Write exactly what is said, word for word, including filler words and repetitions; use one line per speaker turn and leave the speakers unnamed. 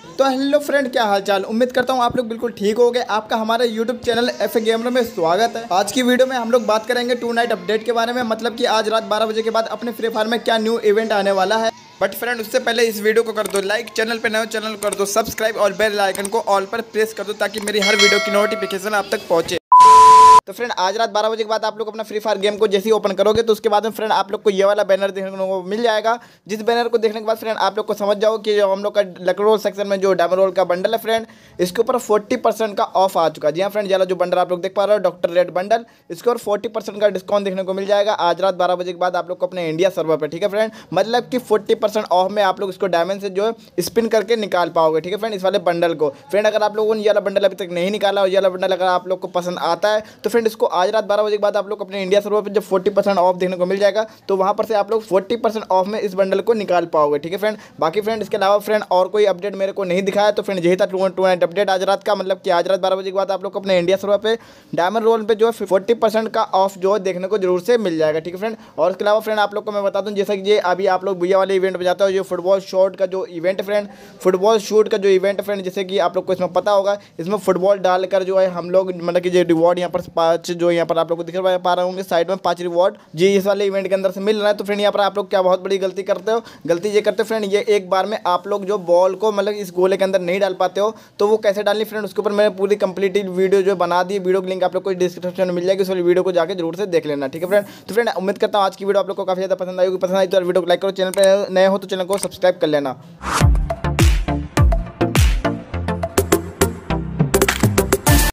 तो hello friend, क्या हाल चाल। उम्मीद करता हूँ आप लोग बिल्कुल ठीक हो गए। आपका हमारे यूट्यूब चैनल एफ गेमर में स्वागत है। आज की वीडियो में हम लोग बात करेंगे टू नाइट अपडेट के बारे में, मतलब कि आज रात बारह बजे के बाद अपने फ्री फायर में क्या न्यू इवेंट आने वाला है। बट फ्रेंड, उससे पहले इस वीडियो को कर दो लाइक, चैनल पे नए हो चैनल कर दो सब्सक्राइब और बेल आइकन को ऑल पर प्रेस कर दो ताकि मेरी हर वीडियो की नोटिफिकेशन आप तक पहुंचे। तो फ्रेंड, आज रात बारह बजे के बाद आप लोग अपना फ्री फायर गेम को जैसे ही ओपन करोगे तो उसके बाद में फ्रेंड आप लोग को ये वाला बैनर देखने को मिल जाएगा। जिस बैनर को देखने के बाद फ्रेंड आप लोग को समझ जाओ कि जो हम लोग का लकरोल सेक्शन में जो डायमंड रोल का बंडल है फ्रेंड, इसके ऊपर फोर्टी परसेंट का ऑफ आ चुका है। जी हाँ फ्रेंड, वाला जो बंडल आप लोग देख पा रहे हो डॉक्टर रेड बंडल, इसके ऊपर फोर्टी परसेंट का डिस्काउंट देखने को मिल जाएगा आज रात बारह बजे के बाद आप लोग को अपने इंडिया सर्वर पर। ठीक है फ्रेंड, मतलब कि फोर्टी परसेंट ऑफ में आप लोग इसको डायमंड से जो है स्पिन करके निकाल पाओगे। ठीक है फ्रेंड, इस वाले बंडल को फ्रेंड अगर आप लोगों ने ये वाला बंडल अभी तक नहीं निकाला और ये वाला बंडल अगर आप लोग को पसंद आता है तो फ्रेंड इसको आज रात बारह बजे के बाद आप लोग अपने इंडिया सर्वर पर जब फोर्टी परसेंट ऑफ देखने को मिल जाएगा तो वहां पर से आप लोग फोर्टी परसेंट ऑफ में इस बंडल को निकाल पाओगे। ठीक है फ्रेंड, बाकी फ्रेंड इसके अलावा फ्रेंड और कोई अपडेट मेरे को नहीं दिखाया। तो फ्रेंड यही था टू टू नाइट अपडेट आज रात का, मतलब कि आज रात बारह बजे के बाद आप लोग अपने इंडिया सर्वर पे डायमंड रोल पे जो है फोर्टी परसेंट का ऑफ जो है देखने को जरूर से मिल जाएगा। ठीक है फ्रेंड, और इसके अलावा फ्रेंड आप लोग को मैं बता दूं, जैसा कि ये अभी आप लोग भैया वाले इवेंट में जाता है जो फुटबॉल शॉट का जो इवेंट फ्रेंड फुटबॉल शूट का जो इवेंट फ्रेंड, जैसे कि आप लोग को इसमें पता होगा, इसमें फुटबॉल डालकर जो है हम लोग मतलब कि जो रिवॉर्ड यहाँ पर पाँच जो यहाँ पर आप लोग को दिख पा रहे होंगे साइड में पाँच रिवॉर्ड जी इस वाले इवेंट के अंदर से मिल रहा है। तो फ्रेंड यहाँ पर आप लोग क्या बहुत बड़ी गलती करते हो, गलती ये करते हो फ्रेंड, ये एक बार में आप लोग जो बॉल को मतलब इस गोले के अंदर नहीं डाल पाते हो तो वो कैसे डालनी फ्रेंड, उसके ऊपर मैंने पूरी कंप्लीटेड वीडियो जो बना दी। वीडियो की लिंक आप लोग को डिस्क्रिप्शन में मिल जाएगी, उस वाली वीडियो को जाकर जरूर से देख लेना। ठीक है फ्रेंड, तो फ्रेंड उम्मीद करता हूँ आज की वीडियो आप लोग को काफी ज्यादा पसंद आई होगी। पसंद आई तो वीडियो को लाइक करो, चैनल पर नए हो तो चैनल को सब्सक्राइब कर लेना।